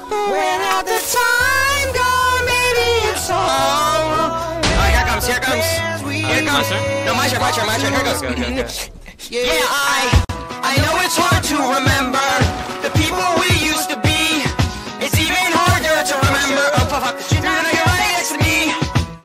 Without the time gone, maybe it's all. Alright, here comes. Here comes. No, my turn. Here goes. Okay. Yeah, I know it's hard to remember.